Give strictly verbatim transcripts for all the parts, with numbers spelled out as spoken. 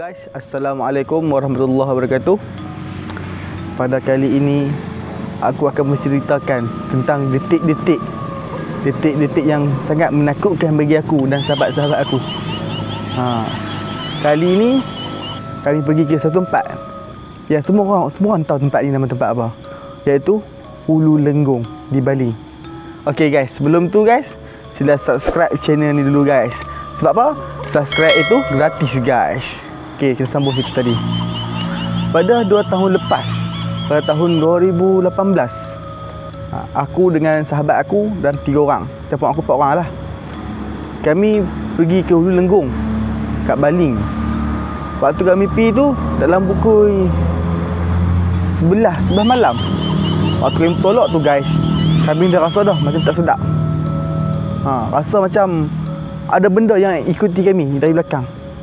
Guys, Assalamualaikum warahmatullahi wabarakatuh. Pada kali ini aku akan menceritakan tentang detik-detik Detik-detik yang sangat menakutkan bagi aku dan sahabat-sahabat aku. ha. Kali ini kami pergi ke satu tempat yang semua orang Semua orang tahu tempat ni nama tempat apa, iaitu Ulu Lenggong di Bali. Ok guys, sebelum tu guys, sila subscribe channel ni dulu guys. Sebab apa? Subscribe itu gratis guys. Ok, kita sambung situ tadi. Pada dua tahun lepas, pada tahun dua ribu lapan belas, aku dengan sahabat aku dan tiga orang, campur aku empat orang lah, kami pergi ke Ulu Lenggong kat Baling. Waktu kami pergi tu dalam pukul sebelas sebelas malam. Waktu kami tolak tu guys, kami dah rasa dah macam tak sedap. ha, Rasa macam ada benda yang ikuti kami dari belakang.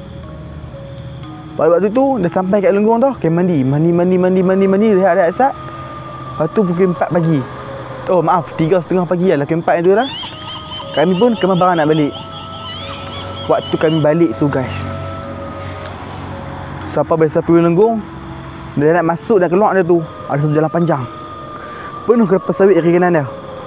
Pada waktu tu dah sampai kat Lenggong tau, kami mandi Mandi, mandi, mandi, mandi, mandi rehat-rehat sat. Lepas tu pukul empat pagi, oh maaf, tiga setengah pagi lah, pukul empat itu lah, kami pun kemas barang nak balik. Waktu kami balik tu guys, siapa biasa pergi Lenggong, dia nak masuk dan keluar dia tu ada satu jalan panjang penuh kelapa sawit kiri kanan dia.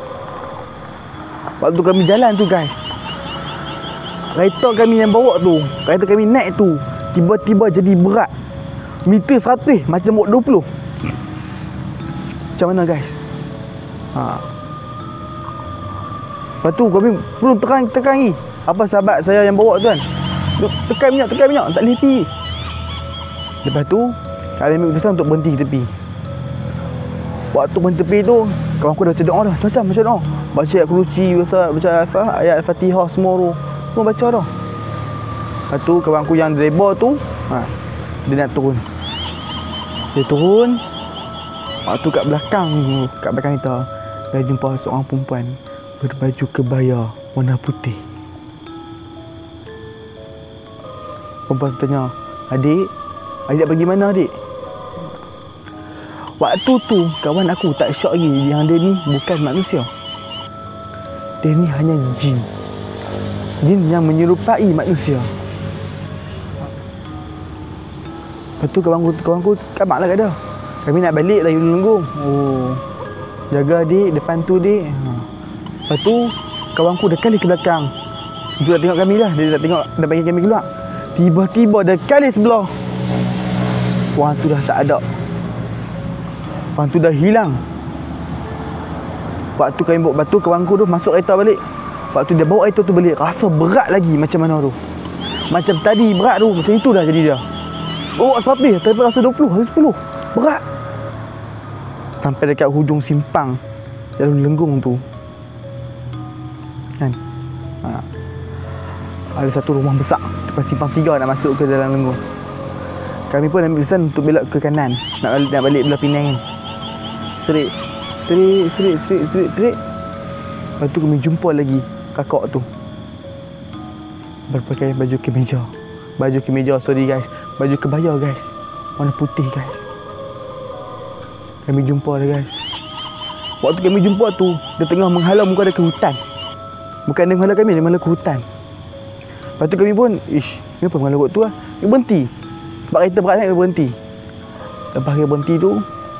Waktu kami jalan tu guys, kereta kami yang bawa tu, kereta kami naik tu, tiba-tiba jadi berat meter seratus, macam bawa dua puluh. Macam mana guys? ha. Lepas tu kami perlu tekan-tekan lagi. Apa sahabat saya yang bawa tu kan, tekan minyak, tekan minyak, tak boleh pergi. Lepas tu kami ambil keputusan untuk berhenti tepi. Waktu berhenti tepi tu, kawan aku dah baca doa dah. Macam macam doa, baca ayat kursi, baca, baca ayat Al-Fatihah semua tu, semua baca dah. Lepas tu kawan aku yang driver tu, ha, dia nak turun. Dia turun. Waktu kat belakang, kat belakang kita, dia jumpa seorang perempuan berbaju kebaya warna putih. Perempuan tanya, "Adik, adik pergi mana adik?" Waktu tu kawan aku tak syok lagi yang dia ni bukan manusia. Dia ni hanya jin. Jin yang menyerupai manusia. Lepas tu kawan aku, kawan aku kamak lah kat dia. Kami nak balik dari Ulu Lenggong. Oh, jaga adik, depan tu adik. Ha. Lepas tu kawan aku dah kali ke belakang untuk nak tengok kami lah. Dia dah tengok, dah bagi kami keluar. Tiba-tiba dah kali sebelah, orang tu dah tak ada. Orang tu dah hilang. Waktu kami bawa batu, kawan aku tu masuk kereta balik. Waktu dia bawa kereta tu balik, rasa berat lagi macam mana tu. Macam tadi berat tu, macam itu dah jadi dia. Bawa seratus, tapi rasa dua puluh, sepuluh. Berat. Sampai dekat hujung simpang Ulu Lenggong tu kan, ha, ada satu rumah besar depan simpang tiga nak masuk ke dalam Lenggong. Kami pun ambil keputusan untuk belok ke kanan, nak balik, nak balik belah Penang kan. Serik, serik, serik, serik, serik, serik. Lepas tu kami jumpa lagi kakak tu berpakaian baju kemeja. Baju kemeja, sorry guys, baju kebaya guys, warna putih guys. Kami jumpa dia guys. Waktu kami jumpa tu, dia tengah menghalau muka dia ke hutan. Bukan dia menghalau kami, dia menghalau ke hutan. Lepas tu kami pun, ish, kenapa menghalau kot tu lah? Dia berhenti. Sebab kereta berat sangat, dia berhenti. Lepas dia berhenti tu,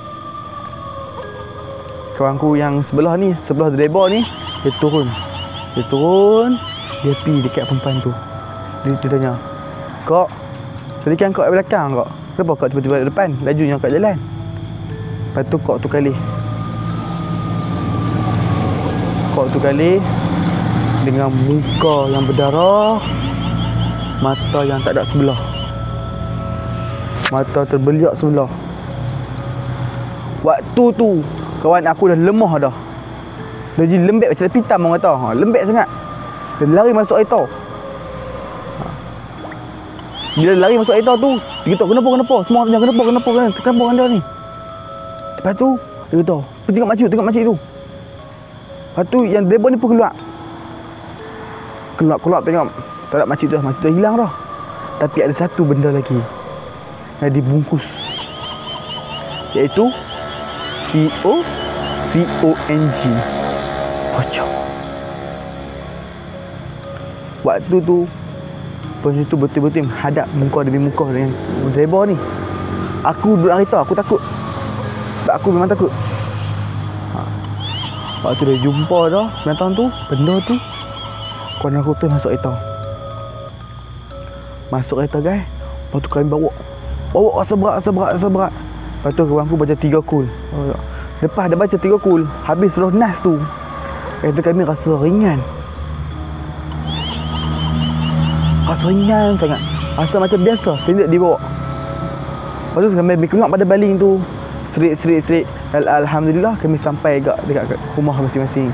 kawanku yang sebelah ni, sebelah driver ni, dia turun. Dia turun, dia pergi dekat perempuan tu. Dia, dia tanya, "Kak, tadi kan kak kat belakang kak, kenapa kak tiba-tiba di depan? Lajunya kat jalan." Lepas tu kak tu kali Kak tu kali dengan muka yang berdarah, mata yang tak ada sebelah, mata terbeliak sebelah. Waktu tu kawan aku dah lemah dah. Dia jadi lembek macam pitam orang kata. Ha, lembek sangat. Dia lari masuk kereta. Ha. Bila lari masuk kereta tu, dia kata, "Kenapa, kenapa?" Semua tanya, "Kenapa, kenapa, kenapa, kenapa anda ni?" Lepas tu dia kata, "Tengok makcik tu, tengok makcik tu." Lepas tu yang driver ni pun keluar. Keluar-keluar tengok, tak ada makcik tu dah, makcik tu dah hilang dah. Tapi ada satu benda lagi yang dibungkus, iaitu T O C O N G, pocong. Waktu tu Pos itu betul-betul menghadap muka demi muka dengan driver ni. Aku duduk dalam kereta, aku takut. Sebab aku memang takut. Ha. Waktu dia jumpa dah binatang tu, benda tu, kawan aku tu masuk kereta. Masuk kereta guys. Lepas tu kami bawa. Bawa rasa berat, rasa berat, rasa berat. Lepas tu kawan aku baca tiga kul. Lepas dia baca tiga kul, habis suruh nas tu. Kereta kami rasa ringan. Rasa ringan sangat. Rasa macam biasa, sendiri dibawa. Lepas tu kami keluar pada baling tu. Serik, serik, serik. Alhamdulillah kami sampai dekat, dekat rumah masing-masing.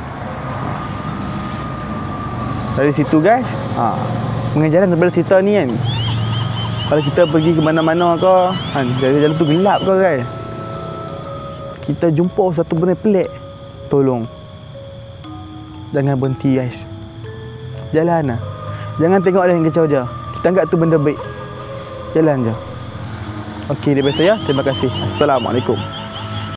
Dari situ guys, ha, pengajaran daripada cerita ni kan, kalau kita pergi ke mana-mana ke, kan, jalan-jalan tu gelap ke kan, kita jumpa satu benda pelik, tolong jangan berhenti guys. Jalan lah. Jangan tengok ada yang kacau je. Kita anggap tu benda baik. Jalan je. Okey, daripada saya, terima kasih. Assalamualaikum.